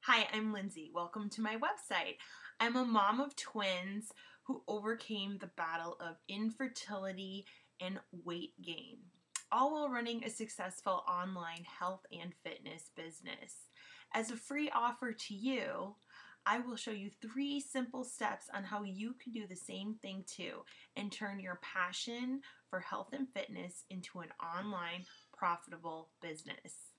Hi, I'm Lindsay. Welcome to my website. I'm a mom of twins who overcame the battle of infertility and weight gain, all while running a successful online health and fitness business. As a free offer to you, I will show you 3 simple steps on how you can do the same thing too and turn your passion for health and fitness into an online profitable business.